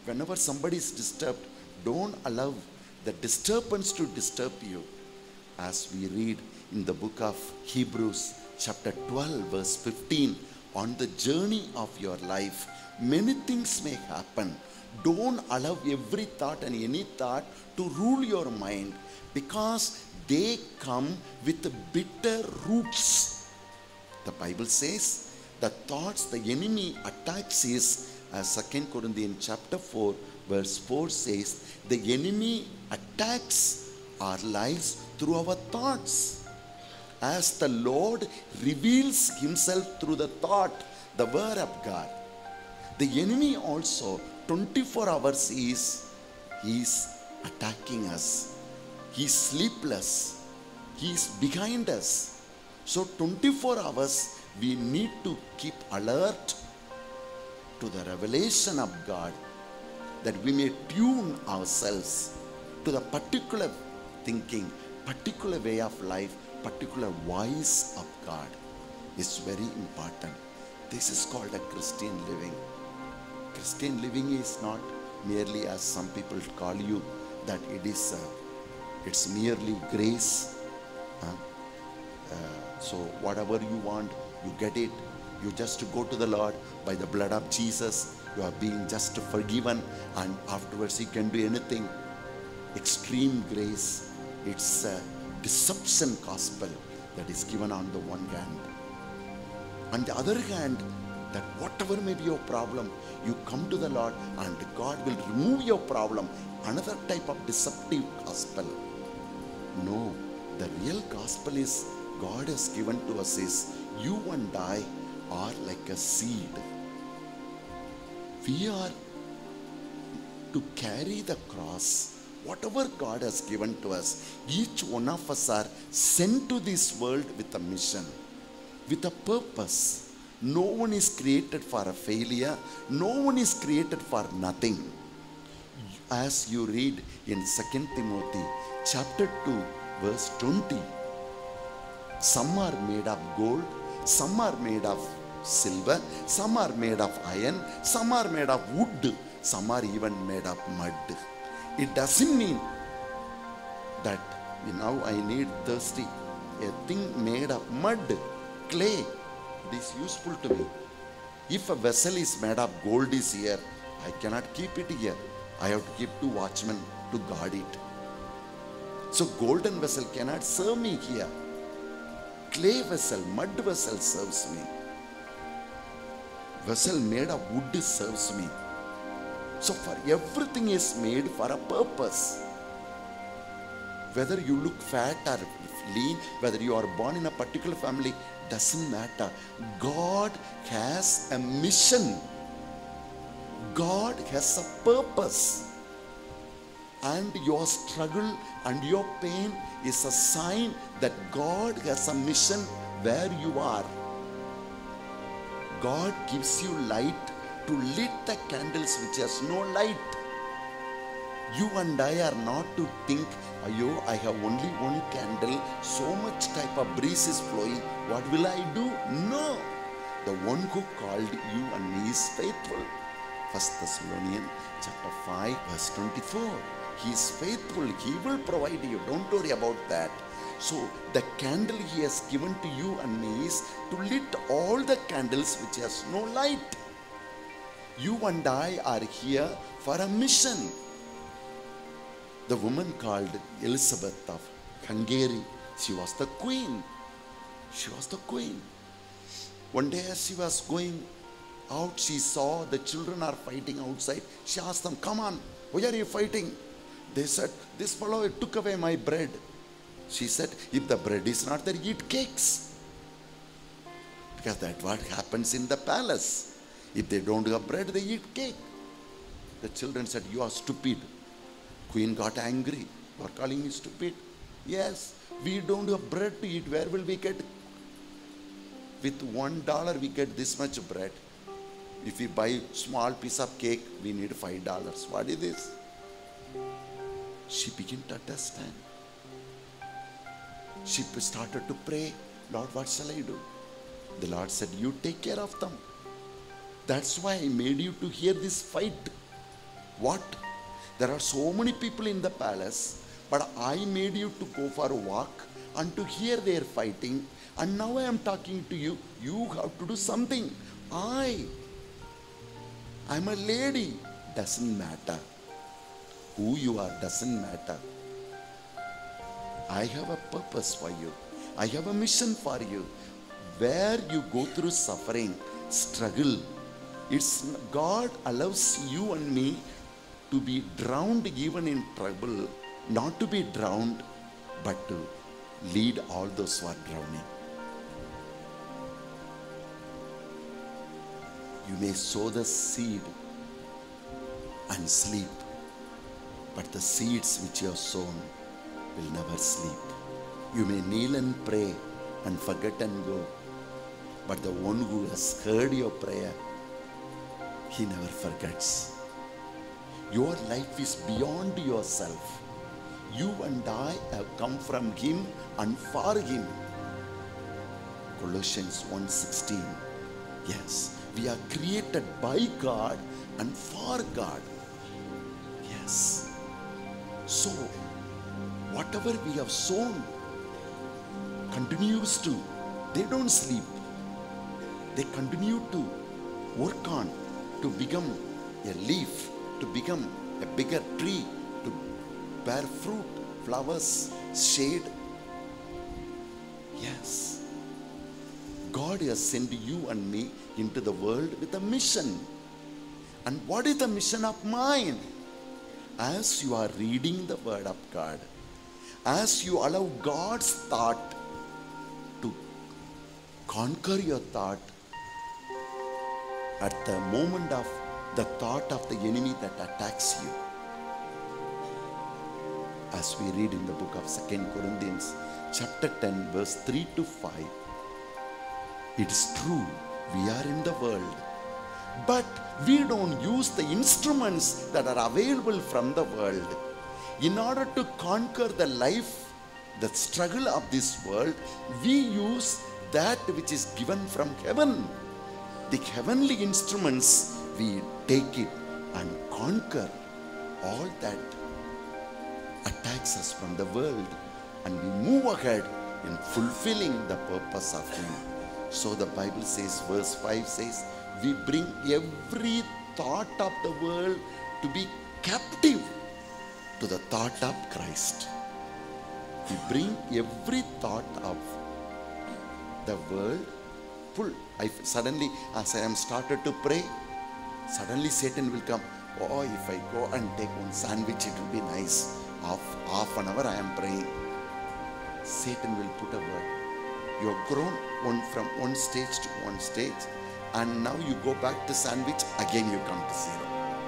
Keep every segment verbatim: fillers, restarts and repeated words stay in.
whenever somebody is disturbed, don't allow the disturbance to disturb you. As we read in the book of Hebrews chapter twelve verse fifteen, on the journey of your life, many things may happen. Don't allow every thought and any thought to rule your mind, because they come with bitter roots. The Bible says the thoughts the enemy attacks is, as Second Corinthians chapter four verse four says, the enemy attacks our lives through our thoughts. As the Lord reveals himself through the thought, the word of God, the enemy also twenty-four hours is he is attacking us. He is sleepless. He is behind us. So twenty-four hours we need to keep alert to the revelation of God, that we may tune ourselves to the particular thinking, particular way of life, particular voice of God. Is very important. This is called a Christian living. Christian living is not merely, as some people call you, that it is uh, it's merely grace. Huh? Uh, so whatever you want, you get it. You just go to the Lord by the blood of Jesus. You are being just forgiven, and afterwards you can do anything. Extreme grace, it's a deception gospel that is given on the one hand. On the other hand, that whatever may be your problem, you come to the Lord and God will remove your problem. Another type of deceptive gospel. No, the real gospel is God has given to us is, you and I are like a seed. We are to carry the cross. Whatever God has given to us, each one of us are sent to this world with a mission, with a purpose. No one is created for a failure. No one is created for nothing. As you read in Second Timothy chapter two verse twenty, some are made of gold, some are made of silver, some are made of iron, some are made of wood, some are even made of mud. It doesn't mean that now I need thirsty. A thing made of mud, clay, it is useful to me. If a vessel is made of gold is here, I cannot keep it here. I have to keep two watchmen to guard it. So golden vessel cannot serve me here. Clay vessel, mud vessel serves me. Vessel made of wood serves me. So for everything is made for a purpose. Whether you look fat or lean, whether you are born in a particular family, doesn't matter. God has a mission. God has a purpose. And your struggle and your pain is a sign that God has a mission where you are. God gives you light to lit the candles which has no light. You and I are not to think, "Ayo, I have only one candle, so much type of breeze is flowing, what will I do?" No. The one who called you and me is faithful. First Thessalonians chapter five verse twenty-four. He is faithful. He will provide you. Don't worry about that. So the candle he has given to you and me is to lit all the candles which has no light. You and I are here for a mission. The woman called Elizabeth of Hungary, she was the queen. She was the queen. One day as she was going out, she saw the children are fighting outside. She asked them, "Come on, why are you fighting?" They said, "This fellow took away my bread." She said, "If the bread is not there, eat cakes." Because that's what happens in the palace. If they don't have bread, they eat cake. The children said, "You are stupid." Queen got angry. "You are calling me stupid?" "Yes, we don't have bread to eat. Where will we get? With one dollar we get this much bread. If we buy small piece of cake, we need five dollars. What is this?" She began to understand. She started to pray, "Lord, what shall I do?" The Lord said, "You take care of them. That's why I made you to hear this fight. What? There are so many people in the palace, but I made you to go for a walk and to hear their fighting, and now I am talking to you. You have to do something. I, I'm a lady. Doesn't matter. Who you are doesn't matter. I have a purpose for you. I have a mission for you. Where you go through suffering, struggle, it's God allows you and me to be drowned even in trouble, not to be drowned, but to lead all those who are drowning. You may sow the seed and sleep, but the seeds which you have sown will never sleep. You may kneel and pray and forget and go, but the one who has heard your prayer, he never forgets. Your life is beyond yourself. You and I have come from him and for him. Colossians one sixteen. Yes, we are created by God and for God. Yes. So, whatever we have sown continues to. They don't sleep. They continue to work on to become a leaf, to become a bigger tree, to bear fruit, flowers, shade. Yes. God has sent you and me into the world with a mission. And what is the mission of mine? As you are reading the word of God, as you allow God's thought to conquer your thought, at the moment of the thought of the enemy that attacks you, as we read in the book of Second Corinthians chapter ten verse three to five, it is true, we are in the world, but we don't use the instruments that are available from the world. In order to conquer the life, the struggle of this world, we use that which is given from heaven. The heavenly instruments, we take it and conquer all that attacks us from the world, and we move ahead in fulfilling the purpose of him. So the Bible says, verse five says, we bring every thought of the world to be captive to the thought of Christ. We bring every thought of the world. Pull. I suddenly, as I am started to pray, suddenly Satan will come. Oh, if I go and take one sandwich, it will be nice. Half, half an hour I am praying. Satan will put a word. You have grown one from one stage to one stage, and now you go back to sandwich, again you come to zero.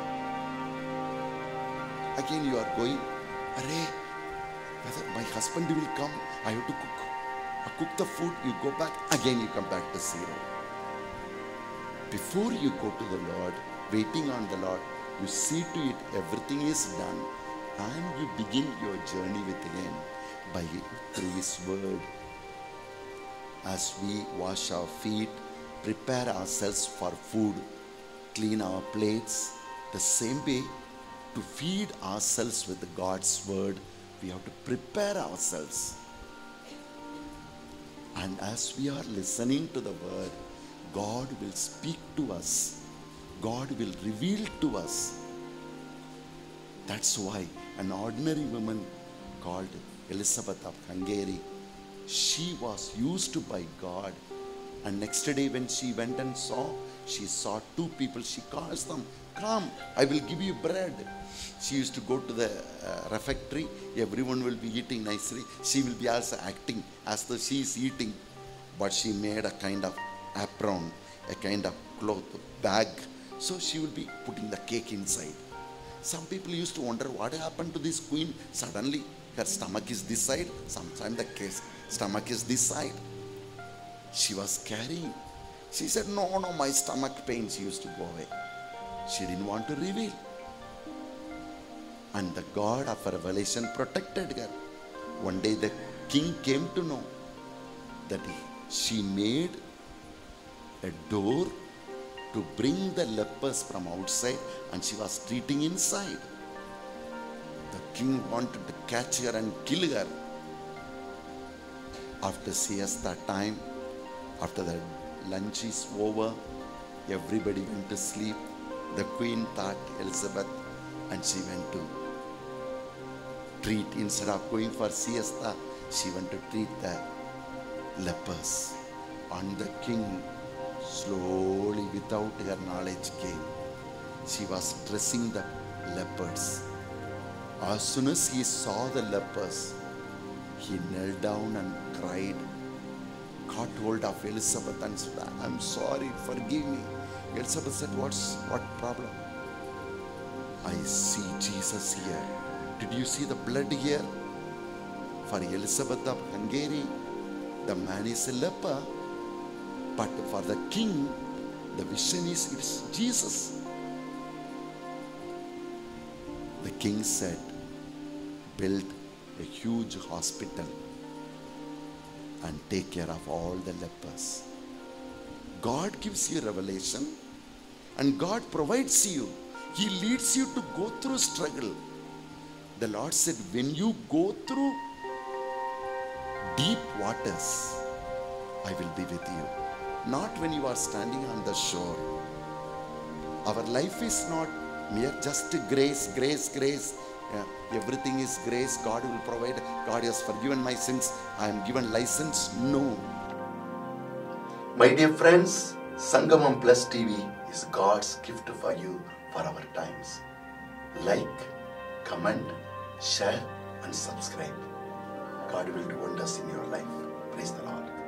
Again you are going, Array, whether my husband will come, I have to cook. I cook the food, you go back, again you come back to zero. Before you go to the Lord, waiting on the Lord, you see to it everything is done, and you begin your journey with him by through his word. As we wash our feet, prepare ourselves for food, clean our plates, the same way to feed ourselves with God's word, we have to prepare ourselves. And as we are listening to the word, God will speak to us. God will reveal to us. That's why an ordinary woman called Elizabeth of Hungary, she was used by God. And next day when she went and saw, she saw two people. She calls them, come, I will give you bread. She used to go to the uh, refectory. Everyone will be eating nicely. She will be also acting as though she is eating. But she made a kind of apron, a kind of cloth bag. So she will be putting the cake inside. Some people used to wonder what happened to this queen. Suddenly her stomach is this side. Sometimes the case, stomach is this side. She was carrying. She said, no, no, my stomach pains used to go away. She didn't want to reveal. And the God of revelation protected her. One day the king came to know that she made a door to bring the lepers from outside, and she was treating inside. The king wanted to catch her and kill her. After siesta time, after the lunch is over, everybody went to sleep. The queen thought Elizabeth, and she went to treat, instead of going for siesta, she went to treat the lepers. And the king slowly, without her knowledge, came. She was dressing the lepers. As soon as he saw the lepers, he knelt down and cried, caught hold of Elizabeth and said, I'm sorry, forgive me. Elizabeth said, What's what problem? I see Jesus here. Did you see the blood here? For Elizabeth of Hungary, the man is a leper. But for the king, the vision is it's Jesus. The king said, build a huge hospital and take care of all the lepers. God gives you revelation and God provides you. He leads you to go through struggle. The Lord said, when you go through deep waters, I will be with you. Not when you are standing on the shore. Our life is not mere just grace, grace, grace. Yeah, everything is grace. God will provide. God has forgiven my sins. I am given license. No. My dear friends, Sangamam Plus T V is God's gift for you for our times. Like, comment, share and subscribe. God will do wonders in your life. Praise the Lord.